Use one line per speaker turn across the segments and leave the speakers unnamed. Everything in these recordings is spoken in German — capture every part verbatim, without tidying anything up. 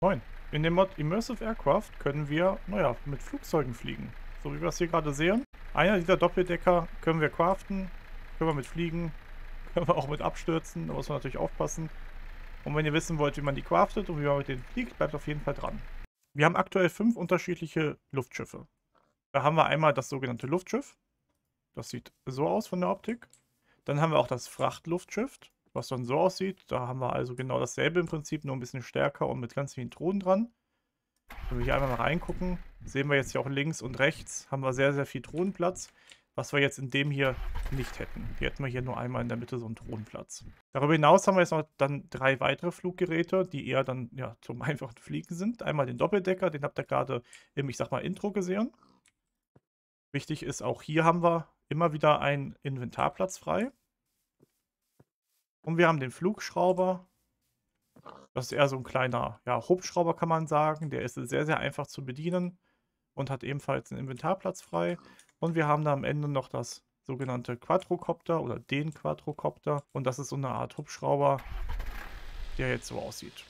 Moin. In dem Mod Immersive Aircraft können wir, naja, mit Flugzeugen fliegen. So wie wir es hier gerade sehen. Einer dieser Doppeldecker können wir craften, können wir mit fliegen, können wir auch mit abstürzen, da muss man natürlich aufpassen. Und wenn ihr wissen wollt, wie man die craftet und wie man mit denen fliegt, bleibt auf jeden Fall dran. Wir haben aktuell fünf unterschiedliche Luftschiffe. Da haben wir einmal das sogenannte Luftschiff. Das sieht so aus von der Optik. Dann haben wir auch das Frachtluftschiff, was dann so aussieht. Da haben wir also genau dasselbe im Prinzip, nur ein bisschen stärker und mit ganz vielen Thronen dran. Wenn wir hier einmal mal reingucken, sehen wir jetzt hier auch links und rechts, haben wir sehr, sehr viel Thronenplatz, was wir jetzt in dem hier nicht hätten. Hier hätten wir hier nur einmal in der Mitte so einen Thronenplatz. Darüber hinaus haben wir jetzt noch dann drei weitere Fluggeräte, die eher dann ja zum einfachen Fliegen sind. Einmal den Doppeldecker, den habt ihr gerade im, ich sag mal, Intro gesehen. Wichtig ist, auch hier haben wir immer wieder einen Inventarplatz frei. Und wir haben den Flugschrauber. Das ist eher so ein kleiner ja, Hubschrauber, kann man sagen. Der ist sehr, sehr einfach zu bedienen und hat ebenfalls einen Inventarplatz frei. Und wir haben da am Ende noch das sogenannte Quadrocopter oder den Quadrocopter. Und das ist so eine Art Hubschrauber, der jetzt so aussieht.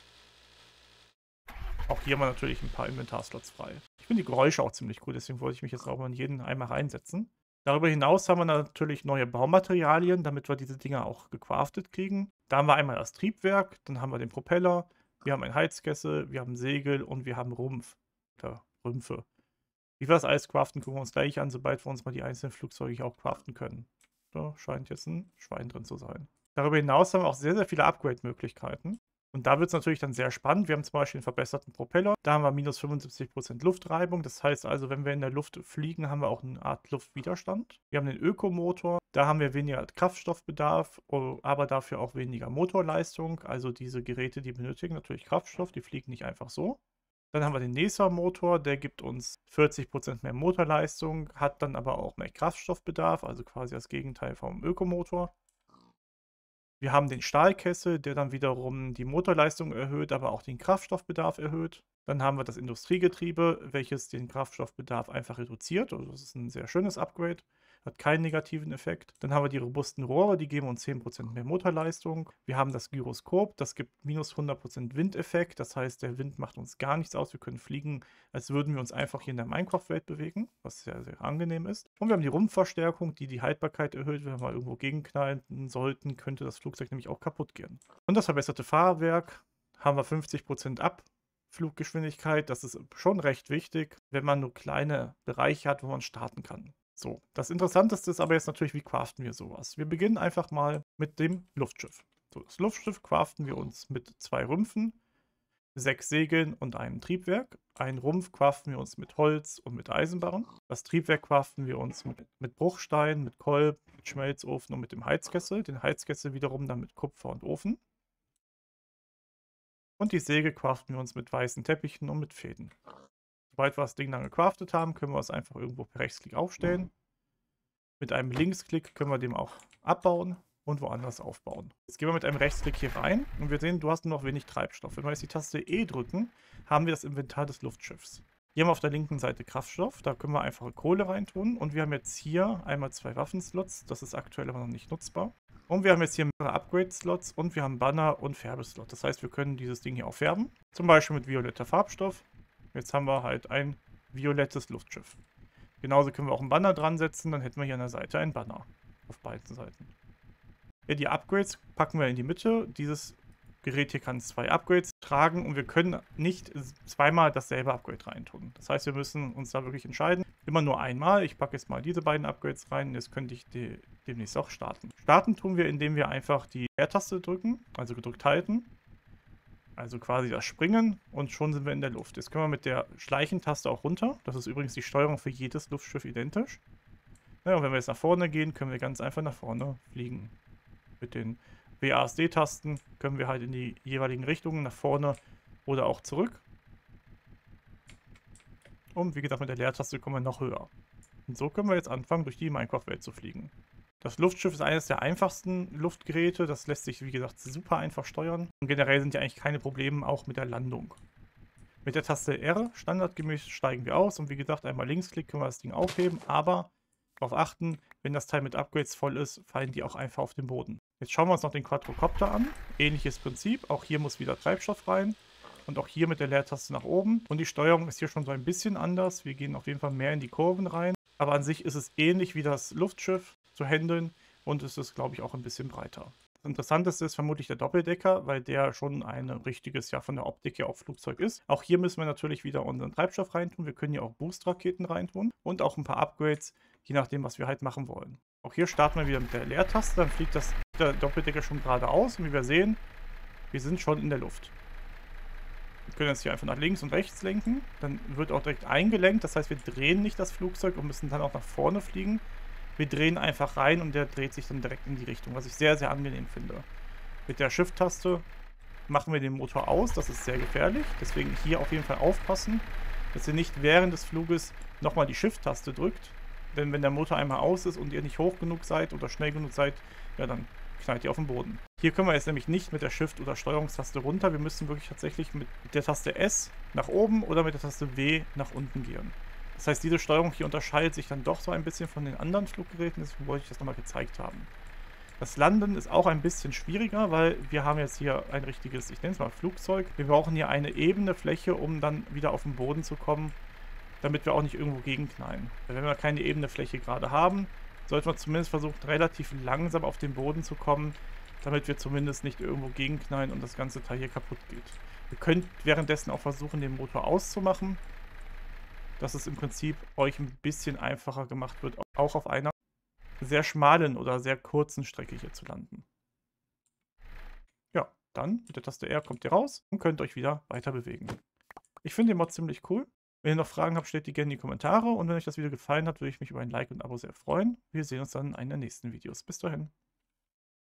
Auch hier haben wir natürlich ein paar Inventarslots frei. Ich finde die Geräusche auch ziemlich cool, deswegen wollte ich mich jetzt auch mal in jeden einmal reinsetzen. Darüber hinaus haben wir natürlich neue Baumaterialien, damit wir diese Dinger auch gecraftet kriegen. Da haben wir einmal das Triebwerk, dann haben wir den Propeller, wir haben einen Heizkessel, wir haben Segel und wir haben Rumpf. Oder Rümpfe. Wie wir das alles craften, gucken wir uns gleich an, sobald wir uns mal die einzelnen Flugzeuge hier auch craften können. Da scheint jetzt ein Schwein drin zu sein. Darüber hinaus haben wir auch sehr, sehr viele Upgrade-Möglichkeiten. Und da wird es natürlich dann sehr spannend. Wir haben zum Beispiel einen verbesserten Propeller. Da haben wir minus fünfundsiebzig Prozent Luftreibung. Das heißt also, wenn wir in der Luft fliegen, haben wir auch eine Art Luftwiderstand. Wir haben den Ökomotor. Da haben wir weniger Kraftstoffbedarf, aber dafür auch weniger Motorleistung. Also diese Geräte, die benötigen natürlich Kraftstoff. Die fliegen nicht einfach so. Dann haben wir den NESA-Motor. Der gibt uns vierzig Prozent mehr Motorleistung, hat dann aber auch mehr Kraftstoffbedarf. Also quasi das Gegenteil vom Ökomotor. Wir haben den Stahlkessel, der dann wiederum die Motorleistung erhöht, aber auch den Kraftstoffbedarf erhöht. Dann haben wir das Industriegetriebe, welches den Kraftstoffbedarf einfach reduziert. Also das ist ein sehr schönes Upgrade, hat keinen negativen Effekt. Dann haben wir die robusten Rohre, die geben uns zehn Prozent mehr Motorleistung. Wir haben das Gyroskop, das gibt minus hundert Prozent Windeffekt. Das heißt, der Wind macht uns gar nichts aus. Wir können fliegen, als würden wir uns einfach hier in der Minecraft-Welt bewegen, was sehr, sehr angenehm ist. Und wir haben die Rumpfverstärkung, die die Haltbarkeit erhöht. Wenn wir mal irgendwo gegenknallen sollten, könnte das Flugzeug nämlich auch kaputt gehen. Und das verbesserte Fahrwerk haben wir fünfzig Prozent Abfluggeschwindigkeit. Das ist schon recht wichtig, wenn man nur kleine Bereiche hat, wo man starten kann. So, das Interessanteste ist aber jetzt natürlich, wie craften wir sowas? Wir beginnen einfach mal mit dem Luftschiff. So, das Luftschiff craften wir uns mit zwei Rümpfen, sechs Segeln und einem Triebwerk. Einen Rumpf craften wir uns mit Holz und mit Eisenbarren. Das Triebwerk craften wir uns mit, mit Bruchstein, mit Kolb, mit Schmelzofen und mit dem Heizkessel. Den Heizkessel wiederum dann mit Kupfer und Ofen. Und die Segel craften wir uns mit weißen Teppichen und mit Fäden. Sobald wir das Ding dann gecraftet haben, können wir es einfach irgendwo per Rechtsklick aufstellen. Mit einem Linksklick können wir den auch abbauen und woanders aufbauen. Jetzt gehen wir mit einem Rechtsklick hier rein und wir sehen, du hast nur noch wenig Treibstoff. Wenn wir jetzt die Taste E drücken, haben wir das Inventar des Luftschiffs. Hier haben wir auf der linken Seite Kraftstoff, da können wir einfache Kohle reintun. Und wir haben jetzt hier einmal zwei Waffenslots, das ist aktuell aber noch nicht nutzbar. Und wir haben jetzt hier mehrere Upgrade-Slots und wir haben Banner und Färbeslot. Das heißt, wir können dieses Ding hier auch färben, zum Beispiel mit violetter Farbstoff. Jetzt haben wir halt ein violettes Luftschiff. Genauso können wir auch einen Banner dran setzen, dann hätten wir hier an der Seite einen Banner. Auf beiden Seiten. Ja, die Upgrades packen wir in die Mitte. Dieses Gerät hier kann zwei Upgrades tragen und wir können nicht zweimal dasselbe Upgrade reintun. Das heißt, wir müssen uns da wirklich entscheiden. Immer nur einmal. Ich packe jetzt mal diese beiden Upgrades rein. Jetzt könnte ich die demnächst auch starten. Starten tun wir, indem wir einfach die Leertaste drücken, also gedrückt halten. Also quasi das Springen und schon sind wir in der Luft. Jetzt können wir mit der Schleichentaste auch runter. Das ist übrigens die Steuerung für jedes Luftschiff identisch. Ja, und wenn wir jetzt nach vorne gehen, können wir ganz einfach nach vorne fliegen. Mit den W A S D-Tasten können wir halt in die jeweiligen Richtungen nach vorne oder auch zurück. Und wie gesagt, mit der Leertaste kommen wir noch höher. Und so können wir jetzt anfangen, durch die Minecraft-Welt zu fliegen. Das Luftschiff ist eines der einfachsten Luftgeräte. Das lässt sich, wie gesagt, super einfach steuern. Und generell sind ja eigentlich keine Probleme auch mit der Landung. Mit der Taste R, standardgemäß, steigen wir aus. Und wie gesagt, einmal Linksklick können wir das Ding aufheben. Aber darauf achten, wenn das Teil mit Upgrades voll ist, fallen die auch einfach auf den Boden. Jetzt schauen wir uns noch den Quadrocopter an. Ähnliches Prinzip. Auch hier muss wieder Treibstoff rein. Und auch hier mit der Leertaste nach oben. Und die Steuerung ist hier schon so ein bisschen anders. Wir gehen auf jeden Fall mehr in die Kurven rein. Aber an sich ist es ähnlich wie das Luftschiff zu handeln. Und es ist, glaube ich, auch ein bisschen breiter. Das Interessanteste ist vermutlich der Doppeldecker, weil der schon ein richtiges, ja von der Optik her auch Flugzeug ist. Auch hier müssen wir natürlich wieder unseren Treibstoff reintun. Wir können hier auch Boost-Raketen reintun und auch ein paar Upgrades, je nachdem, was wir halt machen wollen. Auch hier starten wir wieder mit der Leertaste, dann fliegt das, der Doppeldecker schon geradeaus und wie wir sehen, wir sind schon in der Luft. Wir können jetzt hier einfach nach links und rechts lenken, dann wird auch direkt eingelenkt, das heißt, wir drehen nicht das Flugzeug und müssen dann auch nach vorne fliegen. Wir drehen einfach rein und der dreht sich dann direkt in die Richtung, was ich sehr, sehr angenehm finde. Mit der Shift-Taste machen wir den Motor aus, das ist sehr gefährlich. Deswegen hier auf jeden Fall aufpassen, dass ihr nicht während des Fluges nochmal die Shift-Taste drückt. Denn wenn der Motor einmal aus ist und ihr nicht hoch genug seid oder schnell genug seid, ja dann knallt ihr auf den Boden. Hier können wir jetzt nämlich nicht mit der Shift- oder Steuerungstaste runter. Wir müssen wirklich tatsächlich mit der Taste S nach oben oder mit der Taste W nach unten gehen. Das heißt, diese Steuerung hier unterscheidet sich dann doch so ein bisschen von den anderen Fluggeräten, deswegen wollte ich das nochmal gezeigt haben. Das Landen ist auch ein bisschen schwieriger, weil wir haben jetzt hier ein richtiges, ich nenne es mal Flugzeug. Wir brauchen hier eine ebene Fläche, um dann wieder auf den Boden zu kommen, damit wir auch nicht irgendwo gegenknallen. Weil wenn wir keine ebene Fläche gerade haben, sollten wir zumindest versuchen, relativ langsam auf den Boden zu kommen, damit wir zumindest nicht irgendwo gegenknallen und das ganze Teil hier kaputt geht. Ihr könnt währenddessen auch versuchen, den Motor auszumachen, dass es im Prinzip euch ein bisschen einfacher gemacht wird, auch auf einer sehr schmalen oder sehr kurzen Strecke hier zu landen. Ja, dann mit der Taste R kommt ihr raus und könnt euch wieder weiter bewegen. Ich finde den Mod ziemlich cool. Wenn ihr noch Fragen habt, stellt die gerne in die Kommentare. Und wenn euch das Video gefallen hat, würde ich mich über ein Like und ein Abo sehr freuen. Wir sehen uns dann in einem der nächsten Videos. Bis dahin.